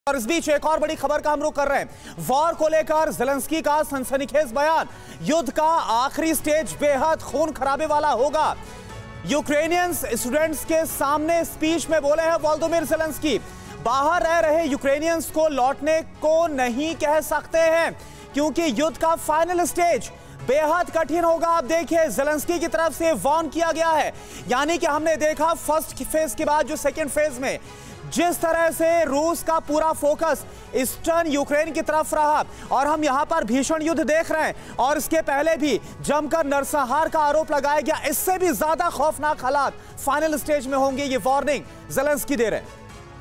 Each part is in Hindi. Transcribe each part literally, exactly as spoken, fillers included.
और इस बीच एक और बड़ी खबर का हम रुख कर रहे हैं। वॉर को लेकर ज़ेलेंस्की का सनसनीखेज बयान। युद्ध का आखिरी स्टेज बेहद खून खराबे वाला होगा। यूक्रेनियन स्टूडेंट्स के सामने स्पीच में बोले हैं वोलोदिमीर ज़ेलेंस्की, बाहर रह रहे यूक्रेनियंस को लौटने को नहीं कह सकते हैं क्योंकि युद्ध का फाइनल स्टेज बेहद कठिन होगा। आप देखिए ज़ेलेंस्की की तरफ से वार्न किया गया है, यानी कि हमने देखा फर्स्ट फेज के बाद जो सेकेंड फेज में जिस तरह से रूस का पूरा फोकस ईस्टर्न यूक्रेन की तरफ रहा और हम यहां पर भीषण युद्ध देख रहे हैं और इसके पहले भी जमकर नरसंहार का आरोप लगाया गया। इससे भी ज्यादा खौफनाक हालात फाइनल स्टेज में होंगे, ये वार्निंग ज़ेलेंस्की दे रहे हैं।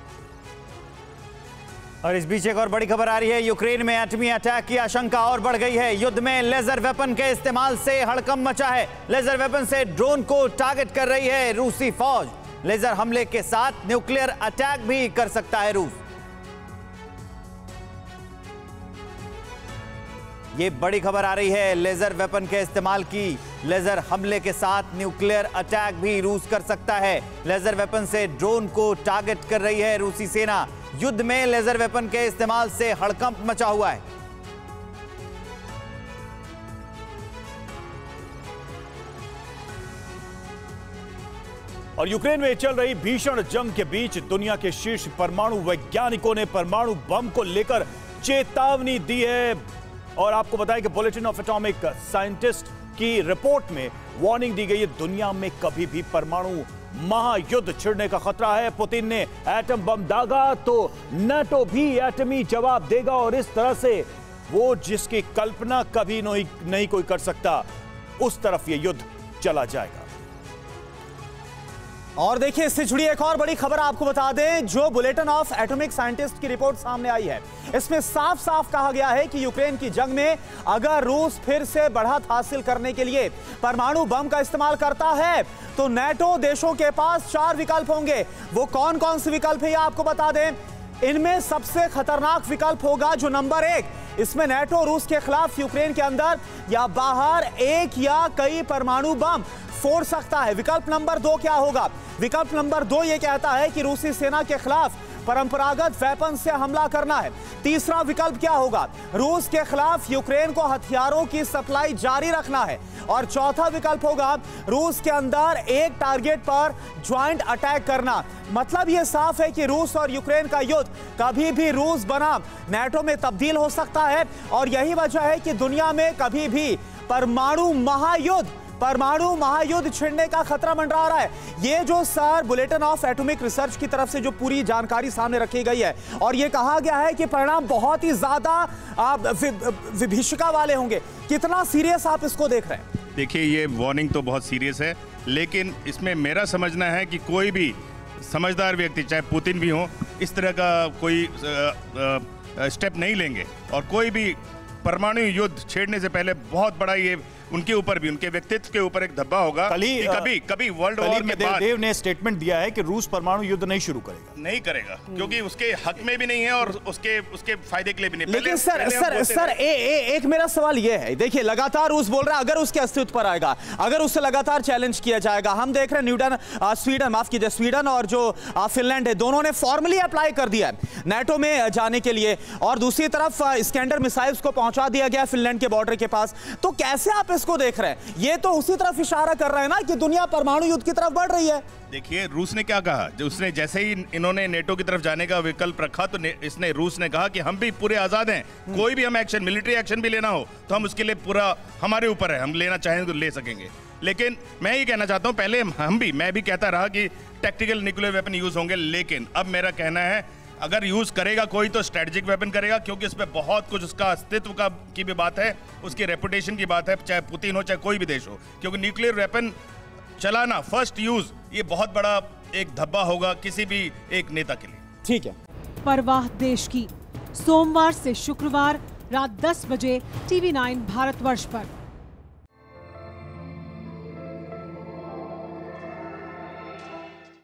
और इस बीच एक और बड़ी खबर आ रही है, यूक्रेन में एटमी अटैक की आशंका और बढ़ गई है। युद्ध में लेजर वेपन के इस्तेमाल से हड़कंप मचा है। लेजर वेपन से ड्रोन को टारगेट कर रही है रूसी फौज। लेजर हमले के साथ न्यूक्लियर अटैक भी कर सकता है रूस। ये बड़ी खबर आ रही है, लेजर वेपन के इस्तेमाल की। लेजर हमले के साथ न्यूक्लियर अटैक भी रूस कर सकता है। लेजर वेपन से ड्रोन को टारगेट कर रही है रूसी सेना। युद्ध में लेजर वेपन के इस्तेमाल से हड़कंप मचा हुआ है। और यूक्रेन में चल रही भीषण जंग के बीच दुनिया के शीर्ष परमाणु वैज्ञानिकों ने परमाणु बम को लेकर चेतावनी दी है। और आपको बताएं कि बुलेटिन ऑफ एटॉमिक साइंटिस्ट की रिपोर्ट में वार्निंग दी गई है, दुनिया में कभी भी परमाणु महायुद्ध छिड़ने का खतरा है। पुतिन ने एटम बम दागा तो नाटो भी एटमी जवाब देगा और इस तरह से वो जिसकी कल्पना कभी नहीं, नहीं कोई कर सकता, उस तरफ ये युद्ध चला जाएगा। और देखिए इससे जुड़ी एक और बड़ी खबर आपको बता दें, जो बुलेटिन ऑफ एटॉमिक साइंटिस्ट की रिपोर्ट सामने आई है, इसमें साफ साफ कहा गया है कि यूक्रेन की जंग में अगर रूस फिर से बढ़त हासिल करने के लिए परमाणु बम का इस्तेमाल करता है तो नाटो देशों के पास चार विकल्प होंगे। वो कौन कौन से विकल्प है आपको बता दें। इनमें सबसे खतरनाक विकल्प होगा जो नंबर एक, इसमें नाटो रूस के खिलाफ यूक्रेन के अंदर या बाहर एक या कई परमाणु बम फोड़ सकता है। विकल्प नंबर दो क्या होगा? विकल्प नंबर दो यह कहता है कि रूसी सेना के खिलाफ परंपरागत वेपन से हमला करना है। तीसरा विकल्प क्या होगा? रूस के खिलाफ यूक्रेन को हथियारों की सप्लाई जारी रखना है। और चौथा विकल्प होगा रूस के अंदर एक टारगेट पर ज्वाइंट अटैक करना। मतलब यह साफ है कि रूस और यूक्रेन का युद्ध कभी भी रूस बनाम नाटो में तब्दील हो सकता है और यही वजह है कि दुनिया में कभी भी परमाणु महायुद्ध परमाणु महायुद्ध छिड़ने का खतरा मंडरा रहा है। ये जो sir bulletin of atomic research की तरफ से जो पूरी जानकारी सामने रखी गई है और ये कहा गया है कि परिणाम बहुत ही ज्यादा विभीषिका वाले होंगे। कितना सीरियस आप इसको देख रहे हैं? देखिए, ये वार्निंग तो बहुत सीरियस है, लेकिन इसमें मेरा समझना है कि कोई भी समझदार व्यक्ति, चाहे पुतिन भी हो, इस तरह का कोई स्टेप नहीं लेंगे और कोई भी परमाणु युद्ध छेड़ने से पहले बहुत बड़ा ये उनके ऊपर भी, उनके व्यक्तित्व के ऊपर एक धब्बा होगा कि कभी कभी वर्ल्ड वॉर के बाद देव ने स्टेटमेंट दिया है कि रूस परमाणु युद्ध नहीं शुरू करेगा नहीं करेगा क्योंकि उसके हक में भी नहीं है और उसके उसके फायदे के लिए भी नहीं। लेकिन सर सर सर ए, ए, एक मेरा सवाल यह है, देखिए लगातार रूस बोल रहा है अगर उसके अस्तित्व पर आएगा, अगर उससे लगातार चैलेंज किया जाएगा। हम देख रहे हैं न्यूटन स्वीडन माफ कीजिए स्वीडन और जो फिनलैंड है, दोनों ने फॉर्मली अप्लाई कर दिया है नाटो में जाने के लिए और दूसरी तरफ स्कैंडर मिसाइल्स को पहुंचा दिया गया फिनलैंड के बॉर्डर के पास। तो कैसे आप इसको देख रहे हैं? ये तो उसी तरफ इशारा कर रहे हैं ना कि दुनिया परमाणु युद्ध की तरफ बढ़ रही है। देखिए, रूस ने क्या कहा, जो उसने जैसे ही इन्होंने नेटो की तरफ जाने का विकल्प रखा तो इसने रूस ने कहा कि हम भी पूरे आजाद हैं, कोई भी हम एक्शन, मिलिट्री एक्शन भी लेना हो तो हम उसके लिए पूरा हमारे ऊपर है, हम लेना चाहें तो ले सकेंगे। लेकिन मैं ये कहना चाहता हूं, पहले हम भी मैं भी कहता रहा कि टैक्टिकल न्यूक्लियर वेपन यूज होंगे, लेकिन अब मेरा कहना है अगर यूज करेगा कोई तो स्ट्रेटेजिक वेपन करेगा, क्योंकि इसमें बहुत कुछ उसका अस्तित्व का की भी बात है, उसकी रेपुटेशन की बात है, चाहे पुतिन हो चाहे कोई भी देश हो, क्योंकि न्यूक्लियर वेपन चलाना फर्स्ट यूज ये बहुत बड़ा एक धब्बा होगा किसी भी एक नेता के लिए। ठीक है। परवाह देश की, सोमवार से शुक्रवार रात दस बजे टीवी नाइन भारतवर्ष पर।